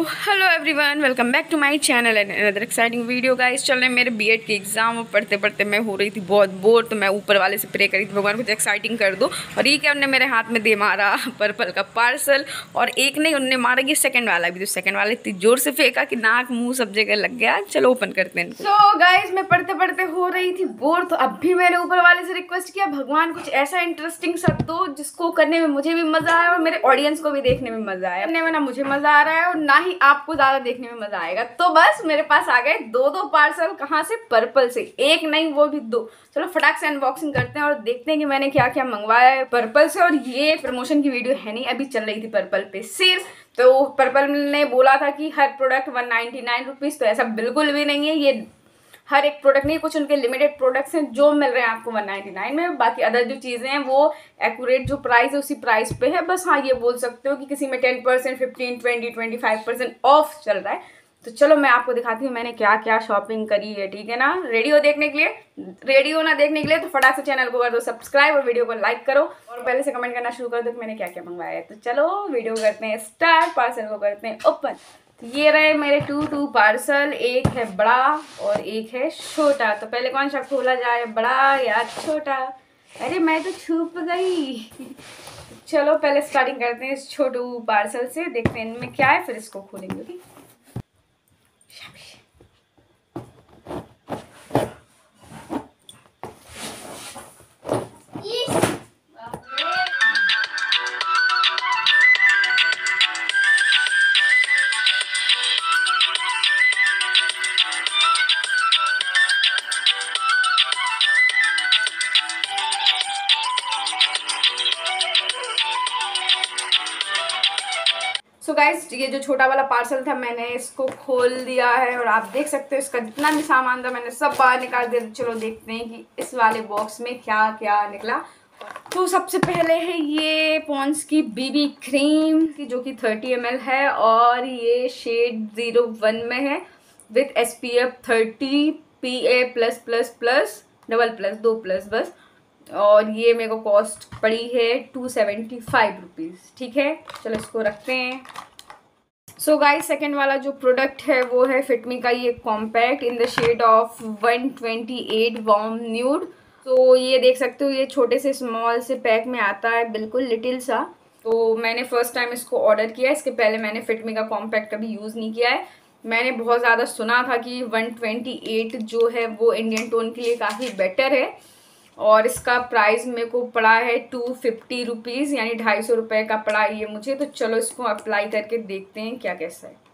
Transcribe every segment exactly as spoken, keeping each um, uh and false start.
Hello everyone, welcome back to my channel and another exciting video guys. चल रहे मेरे BEd के exam और पढ़ते पढ़ते मैं हो रही थी बहुत बोर, तो मैं ऊपर वाले से प्रे करी थी भगवान कुछ एक्साइटिंग कर दो। और ये क्या, उनने मेरे हाथ में दे मारा पर्पल का पार्सल। और एक नहीं, उनने मारा ये सेकंड वाला भी, तो सेकंड वाला इतनी जोर से फेंका कि नाक मुंह सब जगह लग गया। चलो ओपन करते हैं। सो so, गाइज मैं पढ़ते पढ़ते हो रही थी बोर, तो अब भी मैंने ऊपर वाले से रिक्वेस्ट किया भगवान कुछ ऐसा इंटरेस्टिंग सा दो जिसको करने में मुझे भी मजा आया और मेरे ऑडियंस को भी देखने में मजा आया। करने में ना मुझे मजा आ रहा है और ना ही आपको ज्यादा देखने में मजा आएगा। तो बस मेरे पास आ गए दो दो पार्सल। कहाँ से? पर्पल से। एक नहीं वो भी दो। चलो फटाक से अनबॉक्सिंग करते हैं और देखते हैं कि मैंने क्या क्या मंगवाया है पर्पल से। और ये प्रमोशन की वीडियो है नहीं, अभी चल रही थी पर्पल पे सेल। तो पर्पल ने बोला था कि हर product one ninety nine rupees, तो ऐसा बिल्कुल भी नहीं है। ये हर एक प्रोडक्ट नहीं, कुछ उनके लिमिटेड प्रोडक्ट्स हैं जो मिल रहे हैं आपको वन नाइनटी नाइन में। बाकी अदर जो चीज़ें हैं वो एक्यूरेट जो प्राइस है उसी प्राइस पे है। बस हाँ ये बोल सकते हो कि किसी में ten percent, fifteen, twenty, twenty five percent off चल रहा है। तो चलो मैं आपको दिखाती हूँ मैंने क्या क्या शॉपिंग करी है, ठीक है ना। रेडी हो देखने के लिए? रेडी हो ना देखने के लिए तो फटाक से चैनल को कर दो सब्सक्राइब और वीडियो को लाइक करो और पहले से कमेंट करना शुरू कर दो कि मैंने क्या क्या मंगवाया है। तो चलो वीडियो करते हैं स्टार्ट, पार्सल को करते हैं ओपन। ये रहे मेरे टू टू पार्सल, एक है बड़ा और एक है छोटा। तो पहले कौन सा खोला जाए, बड़ा या छोटा? अरे मैं तो छुप गई। चलो पहले स्टार्टिंग करते हैं इस छोटू पार्सल से, देखते हैं इनमें क्या है, फिर इसको खोलेंगे। ठीक, सो गाइज ये जो छोटा वाला पार्सल था मैंने इसको खोल दिया है और आप देख सकते हो इसका जितना भी सामान था मैंने सब बाहर निकाल दिया। चलो देखते हैं कि इस वाले बॉक्स में क्या क्या निकला। तो सबसे पहले है ये पॉन्ड्स की बीबी क्रीम की जो कि थर्टी एम एल है और ये शेड ज़ीरो वन में है with S P F thirty, P A plus plus plus double plus दो प्लस बस। और ये मेरे को कॉस्ट पड़ी है टू सेवेंटी फाइव रुपीज़। ठीक है, चलो इसको रखते हैं। सो गाइस सेकंड वाला जो प्रोडक्ट है वो है फिटमी का ये compact in the shade of one twenty eight warm nude. तो ये देख सकते हो ये छोटे से स्मॉल से पैक में आता है, बिल्कुल लिटिल सा। तो मैंने फर्स्ट टाइम इसको ऑर्डर किया, इसके पहले मैंने फिटमी का कॉम्पैक्ट कभी यूज़ नहीं किया है। मैंने बहुत ज़्यादा सुना था कि वन ट्वेंटी एट जो है वो इंडियन टोन के लिए काफ़ी बेटर है और इसका प्राइस मेरे को पड़ा है टू फिफ्टी रुपीज़, यानी ढाई सौ रुपये का पड़ा ये मुझे। तो चलो इसको अप्लाई करके देखते हैं क्या कैसा है।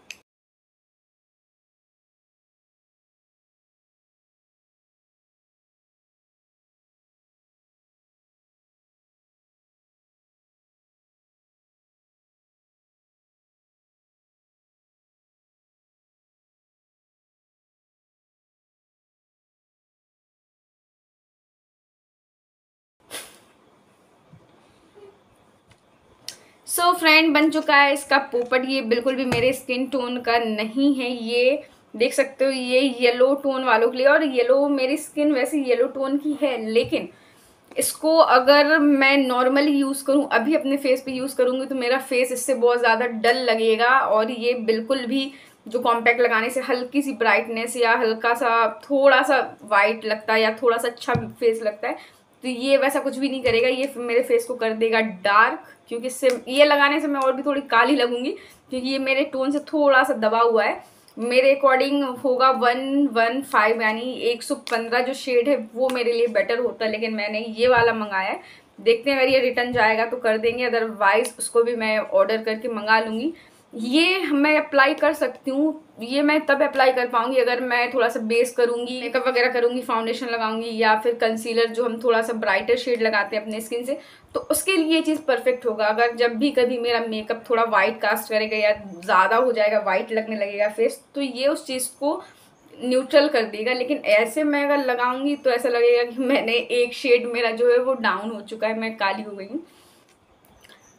सो so फ्रेंड बन चुका है इसका पोपट। ये बिल्कुल भी मेरे स्किन टोन का नहीं है, ये देख सकते हो ये येलो टोन वालों के लिए। और येलो मेरी स्किन वैसे येलो टोन की है, लेकिन इसको अगर मैं नॉर्मली यूज़ करूँ, अभी अपने फेस पे यूज़ करूँगी तो मेरा फेस इससे बहुत ज़्यादा डल लगेगा। और ये बिल्कुल भी जो कॉम्पैक्ट लगाने से हल्की सी ब्राइटनेस या हल्का सा थोड़ा सा वाइट लगता है या थोड़ा सा अच्छा फेस लगता है, तो ये वैसा कुछ भी नहीं करेगा। ये मेरे फेस को कर देगा डार्क, क्योंकि इससे ये लगाने से मैं और भी थोड़ी काली लगूंगी, क्योंकि ये मेरे टोन से थोड़ा सा दबा हुआ है। मेरे अकॉर्डिंग होगा वन वन फाइव, यानी एक सौ पंद्रह जो शेड है वो मेरे लिए बेटर होता है, लेकिन मैंने ये वाला मंगाया है। देखते हैं अगर ये रिटर्न जाएगा तो कर देंगे, अदरवाइज उसको भी मैं ऑर्डर करके मंगा लूँगी। ये मैं अप्लाई कर सकती हूँ, ये मैं तब अप्लाई कर पाऊंगी अगर मैं थोड़ा सा बेस करूंगी, मेकअप वगैरह करूंगी, फाउंडेशन लगाऊंगी या फिर कंसीलर जो हम थोड़ा सा ब्राइटर शेड लगाते हैं अपने स्किन से, तो उसके लिए ये चीज़ परफेक्ट होगा। अगर जब भी कभी मेरा मेकअप थोड़ा वाइट कास्ट करेगा या ज़्यादा हो जाएगा, वाइट लगने लगेगा फेस, तो ये उस चीज़ को न्यूट्रल कर देगा। लेकिन ऐसे मैं अगर लगाऊंगी तो ऐसा लगेगा कि मैंने एक शेड मेरा जो है वो डाउन हो चुका है, मैं काली हो गई हूँ।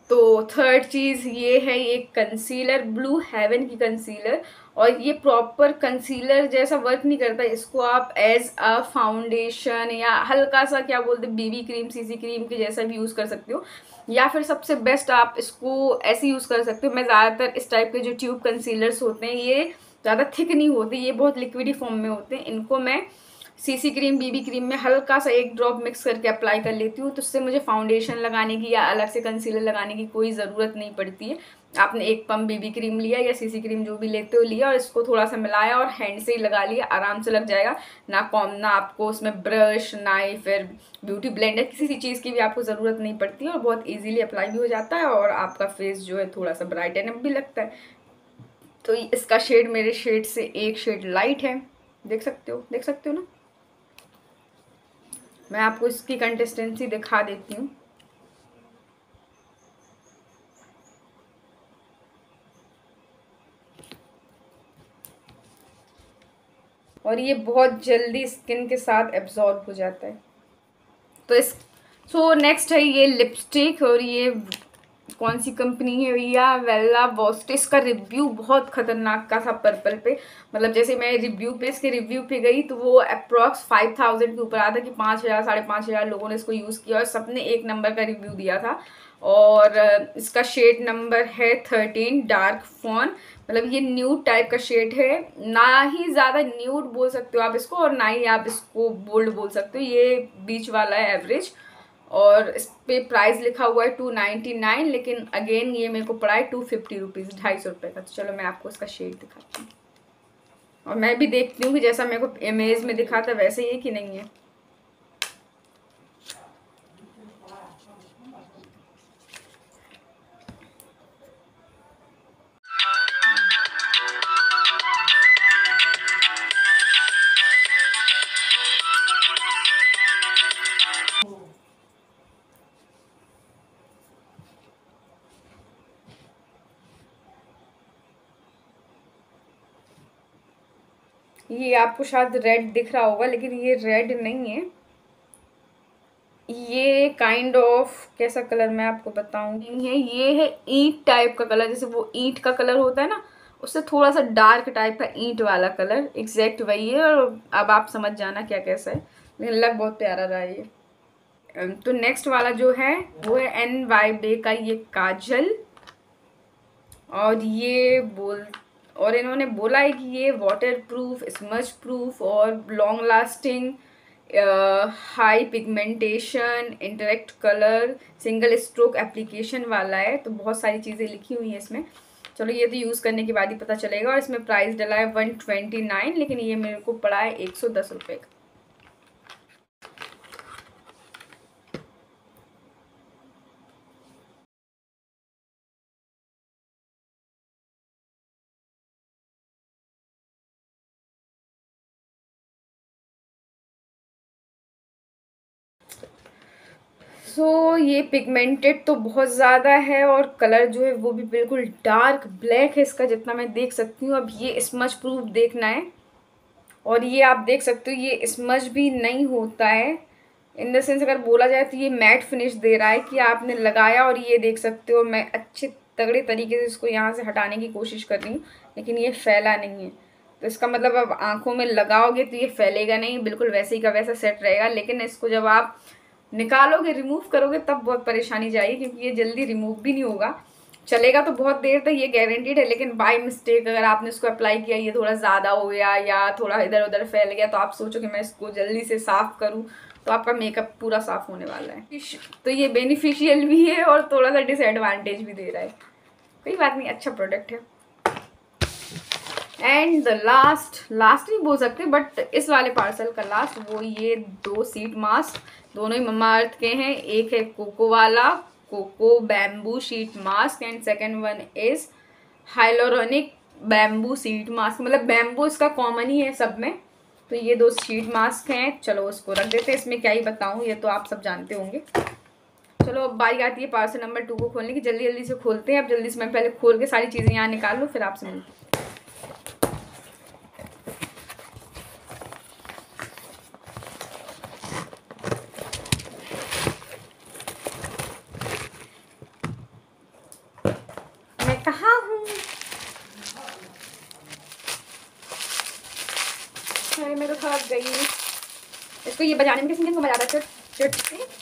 तो थर्ड चीज़ ये है, ये कंसीलर, ब्लू हेवन की कंसीलर, और ये प्रॉपर कंसीलर जैसा वर्क नहीं करता, इसको आप एज अ फाउंडेशन या हल्का सा क्या बोलते हैं बीबी क्रीम, सीसी क्रीम के जैसा भी यूज़ कर सकते हो, या फिर सबसे बेस्ट आप इसको ऐसे यूज़ कर सकते हो। मैं ज़्यादातर इस टाइप के जो ट्यूब कंसीलर्स होते हैं ये ज़्यादा थिक नहीं होते, ये बहुत लिक्विडी फॉर्म में होते हैं, इनको मैं सीसी क्रीम, बीबी क्रीम में हल्का सा एक ड्रॉप मिक्स करके अप्लाई कर लेती हूँ, तो उससे मुझे फाउंडेशन लगाने की या अलग से कंसीलर लगाने की कोई ज़रूरत नहीं पड़ती है। आपने एक पम्प बीबी क्रीम लिया या सीसी क्रीम जो भी लेते हो लिया, और इसको थोड़ा सा मिलाया और हैंड से ही लगा लिया, आराम से लग जाएगा। ना कॉम ना आपको उसमें ब्रश, ना ही फिर ब्यूटी ब्लेंडर, किसी भी चीज़ की भी आपको ज़रूरत नहीं पड़ती है, और बहुत ईजिली अप्लाई भी हो जाता है, और आपका फेस जो है थोड़ा सा ब्राइट एंड अप भी लगता है। तो इसका शेड मेरे शेड से एक शेड लाइट है, देख सकते हो, देख सकते हो ना। मैं आपको इसकी कंसिस्टेंसी दिखा देती हूँ। और ये बहुत जल्दी स्किन के साथ एब्जॉर्ब हो जाता है। तो इस सो नेक्स्ट है ये लिपस्टिक, और ये कौन सी कंपनी है भैया, वेला वॉस्ट। इसका रिव्यू बहुत खतरनाक का था पर्पल पे, मतलब जैसे मैं रिव्यू पे इसके रिव्यू पे गई तो वो अप्रॉक्स फाइव थाउजेंड के ऊपर आया था कि पाँच हज़ार साढ़े पाँच हज़ार लोगों ने इसको यूज़ किया, और सबने एक नंबर का रिव्यू दिया था। और इसका शेड नंबर है थर्टीन डार्क फॉन, मतलब ये न्यूड टाइप का शेड है, ना ही ज़्यादा न्यूड बोल सकते हो आप इसको, और ना ही आप इसको बोल्ड बोल सकते हो, ये बीच वाला है, एवरेज। और इस पे प्राइस लिखा हुआ है टू नाइन्टी नाइन, लेकिन अगेन ये मेरे को पड़ा है टू फिफ्टी रुपीज़, ढाई सौ रुपये का। तो चलो मैं आपको इसका शेड दिखाती हूँ, और मैं भी देखती हूँ कि जैसा मेरे को इमेज में दिखा था वैसे ही है कि नहीं है। ये आपको शायद रेड दिख रहा होगा, लेकिन ये रेड नहीं है, ये काइंड ऑफ कैसा कलर मैं आपको बताऊंगी है, ये है ईंट टाइप का कलर, जैसे वो ईंट का कलर होता है ना, उससे थोड़ा सा डार्क टाइप का ईंट वाला कलर, एग्जैक्ट वही है। और अब आप समझ जाना क्या कैसा है, लेकिन लग बहुत प्यारा रहा है ये। तो नेक्स्ट वाला जो है वो है एन वाई बे का ये काजल, और ये बोल और इन्होंने बोला है कि ये वाटर प्रूफ, स्मज प्रूफ और long lasting, high pigmentation, interact colour, single stroke application वाला है। तो बहुत सारी चीज़ें लिखी हुई हैं इसमें, चलो ये तो यूज़ करने के बाद ही पता चलेगा। और इसमें प्राइस डला है वन ट्वेंटी नाइन, लेकिन ये मेरे को पड़ा है एक सौ दस रुपये का। सो so, ये पिगमेंटेड तो बहुत ज़्यादा है, और कलर जो है वो भी बिल्कुल डार्क ब्लैक है इसका, जितना मैं देख सकती हूँ। अब ये स्मज प्रूफ देखना है, और ये आप देख सकते हो ये स्मज भी नहीं होता है, इन द सेंस अगर बोला जाए तो ये मैट फिनिश दे रहा है कि आपने लगाया, और ये देख सकते हो मैं अच्छे तगड़े तरीके से इसको यहाँ से हटाने की कोशिश कर रही हूँ, लेकिन ये फैला नहीं है। तो इसका मतलब अब आँखों में लगाओगे तो ये फैलेगा नहीं, बिल्कुल वैसे ही का वैसा सेट रहेगा। लेकिन इसको जब आप निकालोगे, रिमूव करोगे, तब बहुत परेशानी जाएगी, क्योंकि ये जल्दी रिमूव भी नहीं होगा। चलेगा तो बहुत देर तक, ये गारंटीड है, लेकिन बाय मिस्टेक अगर आपने इसको अप्लाई किया, ये थोड़ा ज़्यादा हो गया या थोड़ा इधर उधर फैल गया, तो आप सोचो कि मैं इसको जल्दी से साफ़ करूँ, तो आपका मेकअप पूरा साफ़ होने वाला है। तो ये बेनिफिशियल भी है और थोड़ा सा डिसएडवांटेज भी दे रहा है, कोई बात नहीं, अच्छा प्रोडक्ट है। एंड द लास्ट लास्ट नहीं बोल सकते, बट इस वाले पार्सल का लास्ट, वो ये दो शीट मास्क, दोनों ही मम्मा अर्थ के हैं। एक है कोको वाला, cocoa bamboo sheet mask, and second one is hyaluronic bamboo sheet mask, मतलब बैम्बू इसका कॉमन ही है सब में। तो ये दो शीट मास्क हैं, चलो उसको रख देते हैं। इसमें क्या ही बताऊँ, ये तो आप सब जानते होंगे। चलो अब बारी आती है पार्सल नंबर टू को खोलने की, जल्दी जल्दी से खोलते हैं। अब जल्दी से मैं पहले खोल के सारी चीज़ें यहाँ निकाल लूँ, फिर आपसे मिलती हूँ। मैं तो थक गई। इसको ये बजाने में किसी दिन को मजा आता है चट चट से।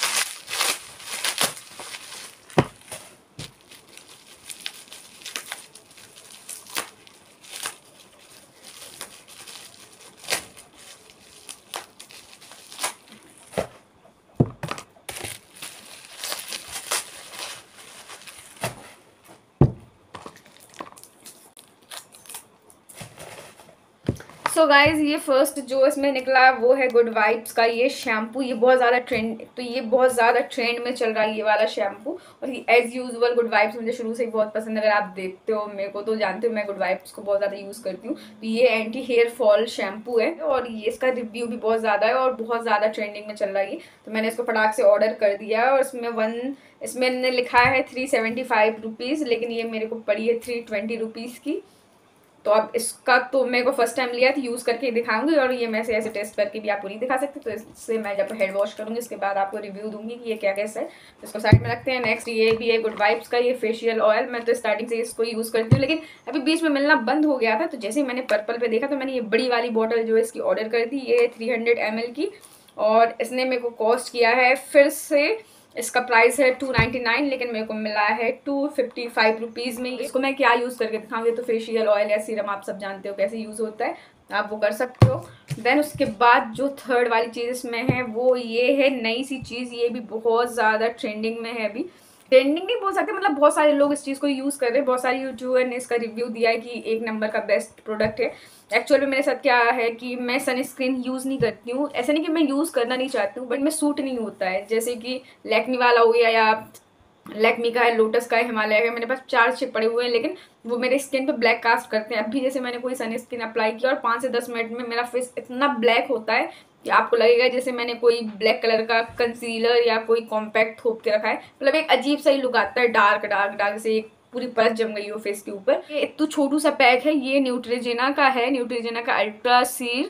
सो गाइज ये फर्स्ट जो इसमें निकला वो है गुड वाइब्स का ये शैम्पू। ये बहुत ज़्यादा ट्रेंड तो ये बहुत ज़्यादा ट्रेंड में चल रहा है ये वाला शैम्पू। और ये एज यूजुअल गुड वाइब्स मुझे शुरू से ही बहुत पसंद है। अगर आप देखते हो मेरे को तो जानते हो मैं गुड वाइब्स को बहुत ज़्यादा यूज़ करती हूँ। तो ये एंटी हेयर फॉल शैम्पू है और ये इसका रिव्यू भी बहुत ज़्यादा है और बहुत ज़्यादा ट्रेंडिंग में चल रहा है। तो मैंने इसको फटाक से ऑर्डर कर दिया और इसमें वन इसमें लिखा है थ्री सेवेंटी फाइव रुपीज़, लेकिन ये मेरे को पड़ी है थ्री ट्वेंटी रुपीज़ की। तो अब इसका तो मेरे को फर्स्ट टाइम लिया था, यूज़ करके दिखाऊंगी और ये मैं से ऐसे टेस्ट करके भी आपको नहीं दिखा सकती। तो इससे मैं जब हेड वॉश करूँगी इसके बाद आपको रिव्यू दूंगी कि ये क्या कैसा है। तो इसको साइड में रखते हैं। नेक्स्ट ये भी है गुड वाइब्स का ये फेशियल ऑयल। मैं तो स्टार्टिंग से इसको यूज़ करती हूँ लेकिन अभी बीच में मिलना बंद हो गया था। तो जैसे ही मैंने पर्पल पे देखा तो मैंने ये बड़ी वाली बॉटल जो है इसकी ऑर्डर कर दी। ये थ्री हंड्रेड एम एल की और इसने मेरे को कॉस्ट किया है, फिर से इसका प्राइस है टू नाइन्टी नाइन, लेकिन मेरे को मिला है टू फिफ्टी फाइव रुपीज़ में। इसको मैं क्या यूज़ करके दिखाऊंगी। तो फेशियल ऑयल या सीरम आप सब जानते हो कैसे यूज़ होता है, आप वो कर सकते हो। देन उसके बाद जो थर्ड वाली चीज़ इसमें है वो ये है नई सी चीज़। ये भी बहुत ज़्यादा ट्रेंडिंग में है। अभी ट्रेंडिंग नहीं बोल सकते, मतलब बहुत सारे लोग इस चीज़ को यूज़ कर रहे हैं। बहुत सारे यूट्यूबर ने इसका रिव्यू दिया है कि एक नंबर का बेस्ट प्रोडक्ट है। एक्चुअल में मेरे साथ क्या है कि मैं सनस्क्रीन यूज़ नहीं करती हूँ। ऐसा नहीं कि मैं यूज़ करना नहीं चाहती हूँ, बट मैं सूट नहीं होता है। जैसे कि लैक्मी वाला हो गया या लैक्मी का है, लोटस का है, हिमालय का, मेरे पास चार छिप पड़े हुए हैं लेकिन वो मेरे स्किन पे ब्लैक कास्ट करते हैं। अभी जैसे मैंने कोई सनस्क्रीन अप्लाई किया और पाँच से दस मिनट में मेरा फेस इतना ब्लैक होता है कि आपको लगेगा जैसे मैंने कोई ब्लैक कलर का कंसीलर या कोई कॉम्पैक्ट थोप के रखा है। मतलब एक अजीब सा ही लुक आता है, डार्क डार्क डार्क से एक पूरी परत जम गई हो फेस के ऊपर। ये इतना छोटू सा पैक है। ये न्यूट्रीजेना का है, न्यूट्रीजेना का ultra sheer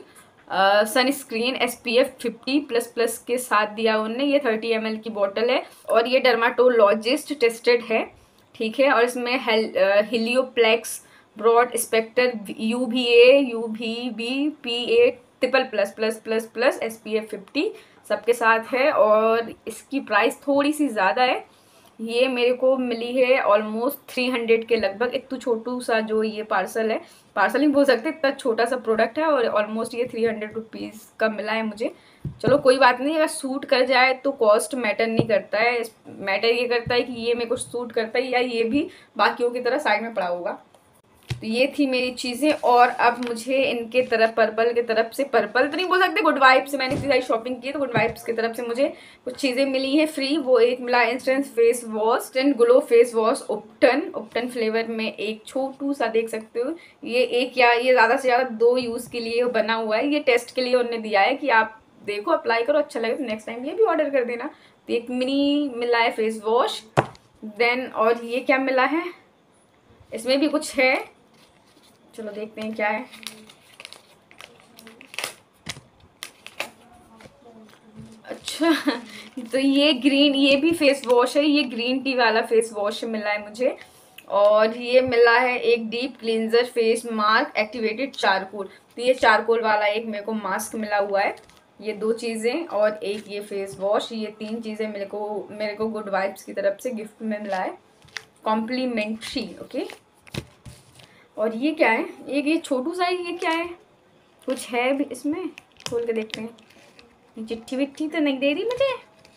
sunscreen S P F fifty plus plus के साथ दिया उन्होंने। ये थर्टी एम एल की बॉटल है और ये डर्माटोलॉजिस्ट टेस्टेड है, ठीक है। और इसमें Helioplex broad spectrum U V A U V B P A triple plus plus plus plus S P F fifty सबके साथ है और इसकी प्राइस थोड़ी सी ज़्यादा है। ये मेरे को मिली है ऑलमोस्ट थ्री हंड्रेड के लगभग। एक तो छोटू सा जो ये पार्सल है, पार्सल नहीं बोल सकते, इतना छोटा सा प्रोडक्ट है और ऑलमोस्ट ये थ्री हंड्रेड रुपीज़ का मिला है मुझे। चलो कोई बात नहीं, अगर सूट कर जाए तो कॉस्ट मैटर नहीं करता है। मैटर ये करता है कि ये मेरे को सूट करता है या ये भी बाकियों की तरह साइड में पड़ा होगा। तो ये थी मेरी चीज़ें और अब मुझे इनके तरफ पर्पल के तरफ से, पर्पल तो नहीं बोल सकते, गुड वाइब्स से मैंने इतनी सारी शॉपिंग की है तो गुड वाइब्स की तरफ से मुझे कुछ चीज़ें मिली हैं फ्री। वो एक मिला instant face wash, instant glow face wash ubtan ubtan flavour में, एक छोटू सा देख सकते हो। ये एक या ये ज़्यादा से ज़्यादा दो यूज़ के लिए बना हुआ है। ये टेस्ट के लिए उन्होंने दिया है कि आप देखो अप्लाई करो, अच्छा लगे तो नेक्स्ट टाइम ये भी ऑर्डर कर देना। तो एक मिनी मिला है फेस वॉश। देन और ये क्या मिला है, इसमें भी कुछ है, चलो देखते हैं क्या है। अच्छा तो ये ग्रीन, ये भी फेस वॉश है। ये ग्रीन टी वाला फेस वॉश मिला है मुझे और ये मिला है एक deep cleanser face mask activated charcoal. तो ये चारकोल वाला एक मेरे को मास्क मिला हुआ है। ये दो चीज़ें और एक ये फेस वॉश, ये तीन चीज़ें मेरे को मेरे को गुड वाइब्स की तरफ से गिफ्ट में मिला है, कॉम्प्लीमेंट्री। ओके और ये क्या है, एक ये छोटू सा है, ये क्या है, कुछ है भी इसमें, खोल के देखते हैं। ये चिट्ठी विट्ठी तो नहीं दे रही मुझे।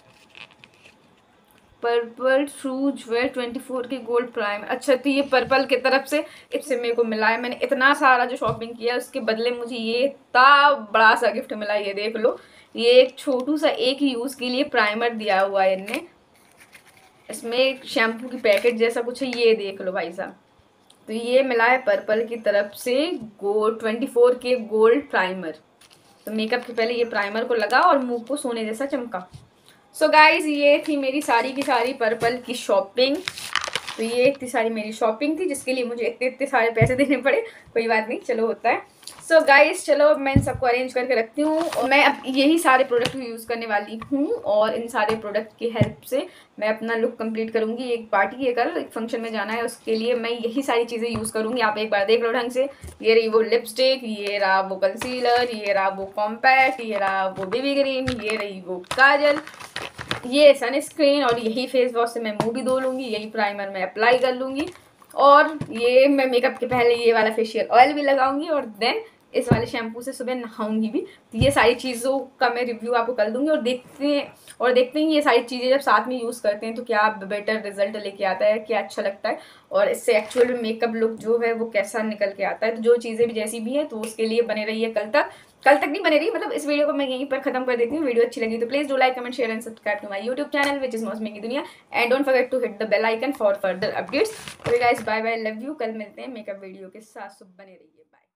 Purplle true jewel twenty four की गोल्ड प्राइम। अच्छा तो ये पर्पल की तरफ से इससे मेरे को मिला है। मैंने इतना सारा जो शॉपिंग किया उसके बदले मुझे ये इतना बड़ा सा गिफ्ट मिला। ये देख लो, ये एक छोटू सा एक ही यूज़ के लिए प्राइमर दिया हुआ है इनने। इसमें एक शैम्पू की पैकेट जैसा कुछ है, ये देख लो भाई साहब। तो ये मिला है पर्पल की तरफ से गोल्ड ट्वेंटी फोर के गोल्ड प्राइमर। तो मेकअप के पहले ये प्राइमर को लगा और मुंह को सोने जैसा चमका। सो so गाइज ये थी मेरी सारी की सारी पर्पल की शॉपिंग। तो ये इतनी सारी मेरी शॉपिंग थी जिसके लिए मुझे इतने इतने सारे पैसे देने पड़े, कोई बात नहीं, चलो होता है। सो so गाइस चलो मैं इन सबको अरेंज करके रखती हूँ और मैं अब यही सारे प्रोडक्ट यूज़ करने वाली हूँ और इन सारे प्रोडक्ट की हेल्प से मैं अपना लुक कंप्लीट करूँगी। एक पार्टी है कल, एक फंक्शन में जाना है, उसके लिए मैं यही सारी चीज़ें यूज़ करूँगी। आप एक बार देख लो ढंग से। ये रही वो लिपस्टिक, ये रहा वो कंसीलर, ये रहा वो कॉम्पैक्ट, ये रहा वो बेबी क्रीम, ये रही वो काजल, ये सनस्क्रीन और यही फेस वॉश से मैं मुँह भी धो लूँगी, यही प्राइमर मैं अप्लाई कर लूँगी और ये मैं मेकअप के पहले ये वाला फेशियल ऑयल भी लगाऊंगी और देन इस वाले शैम्पू से सुबह नहाऊंगी भी। तो ये सारी चीज़ों का मैं रिव्यू आपको कर दूंगी और देखते हैं और देखते हैं ये सारी चीज़ें जब साथ में यूज़ करते हैं तो क्या बेटर रिजल्ट लेके आता है, क्या अच्छा लगता है और इससे एक्चुअल में मेकअप लुक जो है वो कैसा निकल के आता है। तो जो चीज़ें भी जैसी भी हैं तो उसके लिए बने रहिए कल तक। कल तक नहीं बने रही, मतलब इस वीडियो को मैं यहीं पर खत्म कर देती हूँ। वीडियो अच्छी लगी तो please do like comment share and subscribe to my YouTube channel which is Mausami की दुनिया and don't forget to hit the bell icon for further updates. Okay guys, bye bye, love you. कल मिलते हैं makeup video के साथ, सब बने रहिए, बाय।